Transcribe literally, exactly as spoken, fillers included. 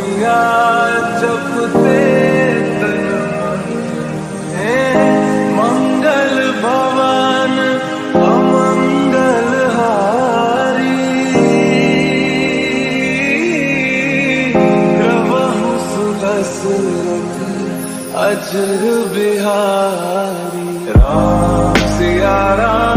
सिया जपते तन है मंगल भवन अमंगल हारी। प्रभु सुदशरथ अजर बिहारी। राम सिया राम